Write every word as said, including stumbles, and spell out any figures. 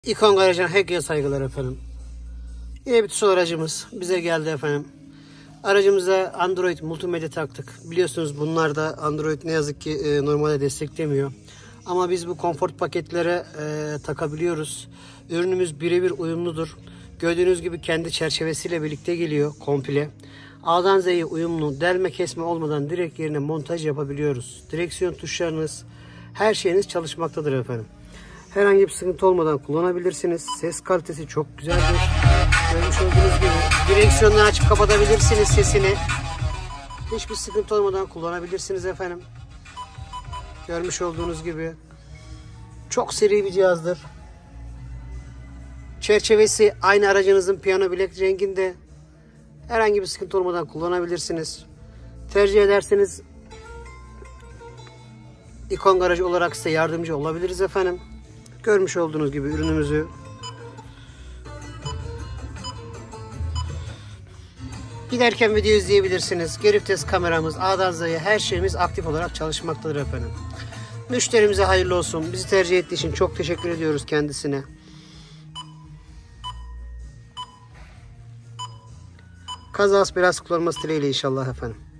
İkon Garaj'dan herkese saygılar efendim. Yine bir TUSO aracımız bize geldi efendim. Aracımıza Android multimedya taktık. Biliyorsunuz bunlar da Android ne yazık ki e, normalde desteklemiyor. Ama biz bu konfor paketlere e, takabiliyoruz. Ürünümüz birebir uyumludur. Gördüğünüz gibi kendi çerçevesiyle birlikte geliyor komple. A'dan Z'ye uyumlu, delme kesme olmadan direkt yerine montaj yapabiliyoruz. Direksiyon tuşlarınız, her şeyiniz çalışmaktadır efendim. Herhangi bir sıkıntı olmadan kullanabilirsiniz. Ses kalitesi çok güzeldir. Görmüş olduğunuz gibi direksiyondan açıp kapatabilirsiniz sesini. Hiçbir sıkıntı olmadan kullanabilirsiniz efendim. Görmüş olduğunuz gibi çok seri bir cihazdır. Çerçevesi aynı aracınızın piyano bilek renginde. Herhangi bir sıkıntı olmadan kullanabilirsiniz. Tercih ederseniz İkon Garaj olarak size yardımcı olabiliriz efendim. Görmüş olduğunuz gibi ürünümüzü giderken video izleyebilirsiniz. Geri vites kameramız, A'dan Z'ye her şeyimiz aktif olarak çalışmaktadır efendim. Müşterimize hayırlı olsun. Bizi tercih ettiği için çok teşekkür ediyoruz kendisine. Kazası biraz kullanması dileğiyle inşallah efendim.